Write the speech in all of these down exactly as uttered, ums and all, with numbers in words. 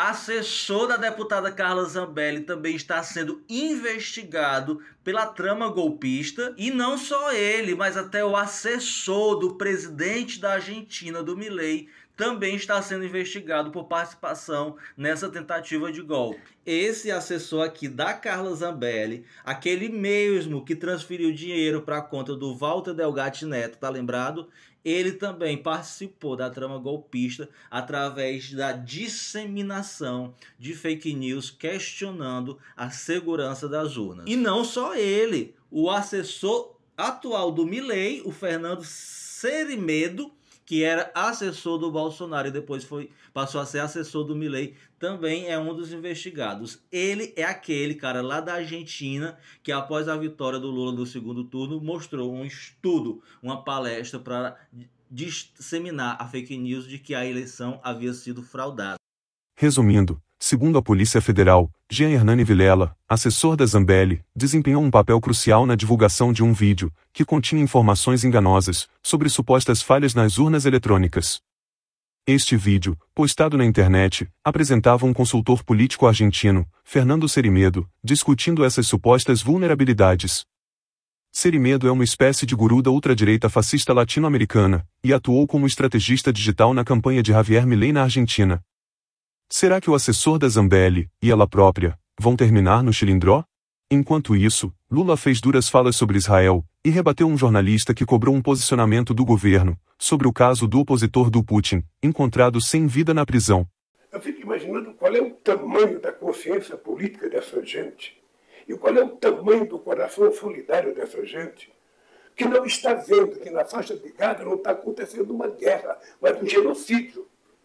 assessor da deputada Carla Zambelli também está sendo investigado pela trama golpista. E não só ele, mas até o assessor do presidente da Argentina, do Milei, também está sendo investigado por participação nessa tentativa de golpe. Esse assessor aqui da Carla Zambelli, aquele mesmo que transferiu dinheiro para a conta do Walter Delgatti Neto, tá lembrado? Ele também participou da trama golpista através da disseminação de fake news questionando a segurança das urnas. E não só ele, o assessor atual do Milei, o Fernando Serimedo, que era assessor do Bolsonaro e depois foi, passou a ser assessor do Milei, também é um dos investigados. Ele é aquele cara lá da Argentina que, após a vitória do Lula no segundo turno, mostrou um estudo, uma palestra para disseminar a fake news de que a eleição havia sido fraudada. Resumindo, segundo a Polícia Federal, Jean Hernani Vilela, assessor da Zambelli, desempenhou um papel crucial na divulgação de um vídeo que continha informações enganosas sobre supostas falhas nas urnas eletrônicas. Este vídeo, postado na internet, apresentava um consultor político argentino, Fernando Serimedo, discutindo essas supostas vulnerabilidades. Serimedo é uma espécie de guru da ultradireita fascista latino-americana e atuou como estrategista digital na campanha de Javier Milei na Argentina. Será que o assessor da Zambelli e ela própria vão terminar no Chilindró? Enquanto isso, Lula fez duras falas sobre Israel e rebateu um jornalista que cobrou um posicionamento do governo sobre o caso do opositor do Putin, encontrado sem vida na prisão. Eu fico imaginando qual é o tamanho da consciência política dessa gente e qual é o tamanho do coração solidário dessa gente, que não está vendo que na faixa de Gaza não está acontecendo uma guerra, mas um genocídio.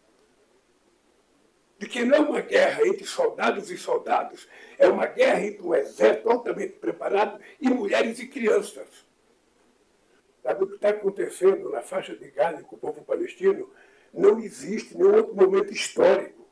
De que não é uma guerra entre soldados e soldados, é uma guerra entre um exército altamente preparado e mulheres e crianças. Sabe o que está acontecendo na faixa de Gaza com o povo palestino? Não existe nenhum outro momento histórico.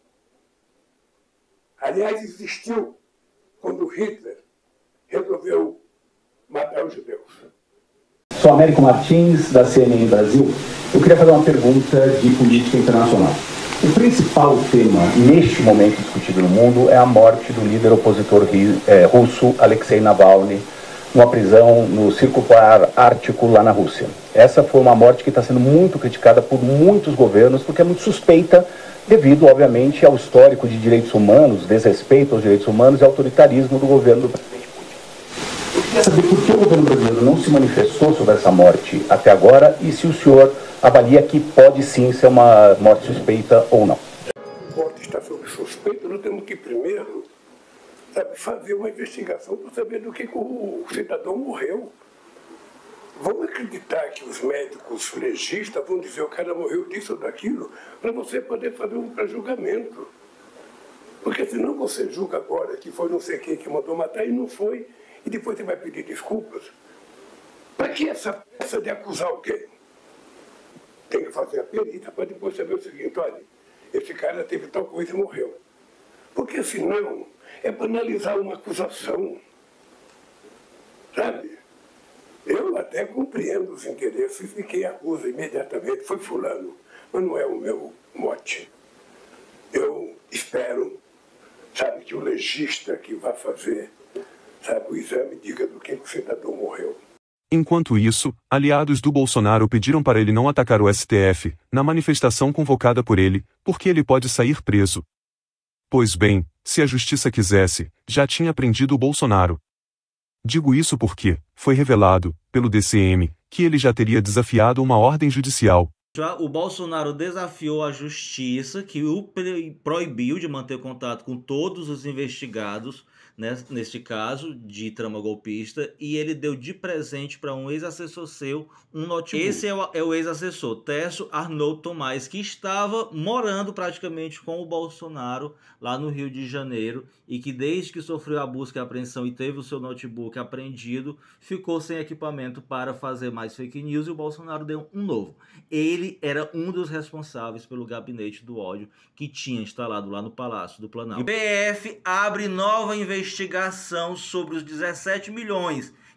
Aliás, existiu quando Hitler resolveu matar os judeus. Sou Américo Martins, da C N N Brasil. Eu queria fazer uma pergunta de política internacional. O principal tema neste momento discutido no mundo é a morte do líder opositor russo Alexei Navalny, numa prisão no Círculo Polar Ártico lá na Rússia. Essa foi uma morte que está sendo muito criticada por muitos governos, porque é muito suspeita, devido, obviamente, ao histórico de direitos humanos, desrespeito aos direitos humanos e autoritarismo do governo do presidente Putin. Eu queria saber por que o governo brasileiro não se manifestou sobre essa morte até agora e se o senhor avalia que pode sim ser uma morte suspeita ou não. A morte está sob suspeita, nós temos que primeiro, sabe, fazer uma investigação para saber do que o cidadão morreu. Vamos acreditar que os médicos legistas vão dizer o cara morreu disso ou daquilo, para você poder fazer um pré-julgamento. Porque senão você julga agora que foi não sei quem que mandou matar e não foi, e depois você vai pedir desculpas. Para que essa peça de acusar alguém? Tem que fazer a perícia para depois saber o seguinte, olha, esse cara teve tal coisa e morreu. Porque senão é banalizar uma acusação. Sabe? Eu até compreendo os interesses de quem acusa imediatamente, foi fulano, mas não é o meu mote. Eu espero, sabe, que o legista que vai fazer, sabe, o exame diga do que o cidadão morreu. Enquanto isso, aliados do Bolsonaro pediram para ele não atacar o S T F, na manifestação convocada por ele, porque ele pode sair preso. Pois bem, se a justiça quisesse, já tinha prendido o Bolsonaro. Digo isso porque foi revelado, pelo D C M, que ele já teria desafiado uma ordem judicial. Já o Bolsonaro desafiou a justiça, que o proibiu de manter contato com todos os investigados, né, neste caso de trama golpista, e ele deu de presente para um ex-assessor seu um notebook. Esse é o, é o ex-assessor, Tércio Arnaud Tomás, que estava morando praticamente com o Bolsonaro lá no Rio de Janeiro, e que desde que sofreu a busca e a apreensão e teve o seu notebook apreendido, ficou sem equipamento para fazer mais fake news, e o Bolsonaro deu um novo. Ele era um dos responsáveis pelo gabinete do ódio que tinha instalado lá no Palácio do Planalto. O P F abre nova investigação sobre os dezessete milhões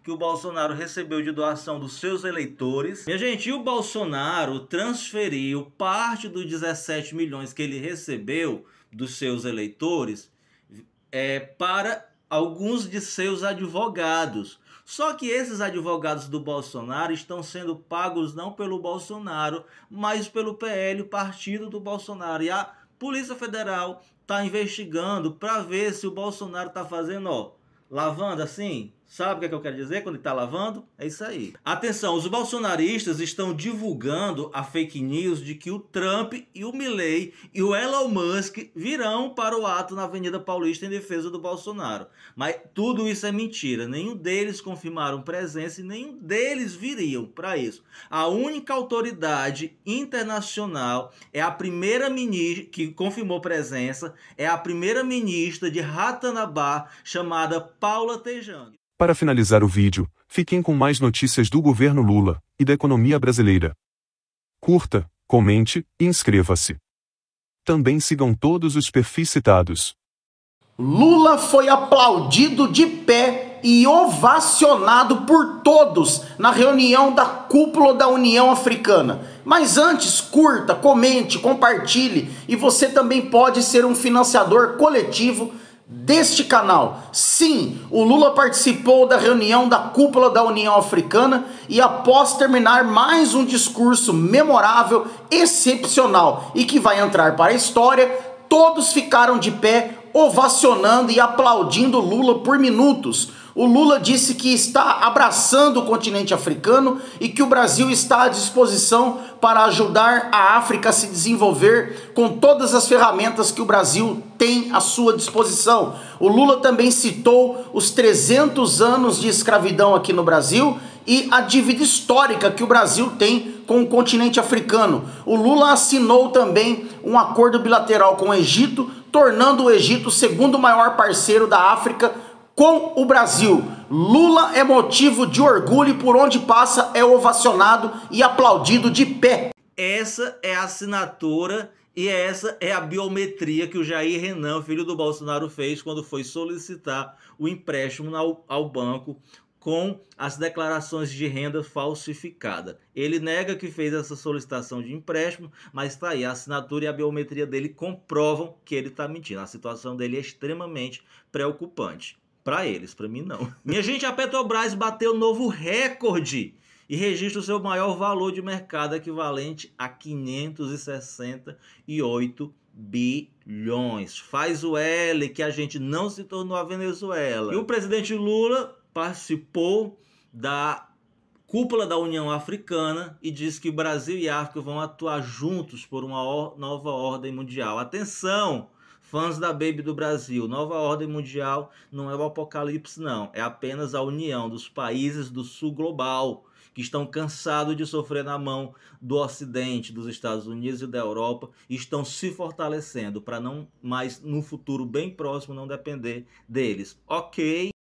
que o Bolsonaro recebeu de doação dos seus eleitores. Minha gente, e o Bolsonaro transferiu parte dos dezessete milhões que ele recebeu dos seus eleitores é, para alguns de seus advogados. Só que esses advogados do Bolsonaro estão sendo pagos não pelo Bolsonaro, mas pelo P L, o partido do Bolsonaro. E a Polícia Federal está investigando para ver se o Bolsonaro está fazendo, ó, lavando assim. Sabe o que, é que eu quero dizer quando ele está lavando? É isso aí. Atenção, os bolsonaristas estão divulgando a fake news de que o Trump e o Milley e o Elon Musk virão para o ato na Avenida Paulista em defesa do Bolsonaro. Mas tudo isso é mentira. Nenhum deles confirmaram presença e nenhum deles viriam para isso. A única autoridade internacional é a primeira ministra que confirmou presença, é a primeira ministra de Ratanabá, chamada Paula Tejano. Para finalizar o vídeo, fiquem com mais notícias do governo Lula e da economia brasileira. Curta, comente e inscreva-se. Também sigam todos os perfis citados. Lula foi aplaudido de pé e ovacionado por todos na reunião da cúpula da União Africana. Mas antes, curta, comente, compartilhe e você também pode ser um financiador coletivo deste canal. Sim, o Lula participou da reunião da cúpula da União Africana e após terminar mais um discurso memorável, excepcional e que vai entrar para a história, todos ficaram de pé ovacionando e aplaudindo Lula por minutos. O Lula disse que está abraçando o continente africano e que o Brasil está à disposição para ajudar a África a se desenvolver com todas as ferramentas que o Brasil tem à sua disposição. O Lula também citou os trezentos anos de escravidão aqui no Brasil e a dívida histórica que o Brasil tem com o continente africano. O Lula assinou também um acordo bilateral com o Egito, tornando o Egito o segundo maior parceiro da África com o Brasil. Lula é motivo de orgulho e por onde passa é ovacionado e aplaudido de pé. Essa é a assinatura e essa é a biometria que o Jair Renan, filho do Bolsonaro, fez quando foi solicitar o empréstimo ao, ao banco com as declarações de renda falsificada. Ele nega que fez essa solicitação de empréstimo, mas está aí, a assinatura e a biometria dele comprovam que ele está mentindo. A situação dele é extremamente preocupante. Para eles, para mim não. Minha gente, a Petrobras bateu novo recorde e registra o seu maior valor de mercado, equivalente a quinhentos e sessenta e oito bilhões. Faz o L que a gente não se tornou a Venezuela. E o presidente Lula participou da cúpula da União Africana e disse que Brasil e África vão atuar juntos por uma or- nova ordem mundial. Atenção! Fãs da Baby do Brasil, nova ordem mundial não é o apocalipse não, é apenas a união dos países do sul global, que estão cansados de sofrer na mão do Ocidente, dos Estados Unidos e da Europa, e estão se fortalecendo para não mais, no futuro bem próximo, não depender deles. Ok?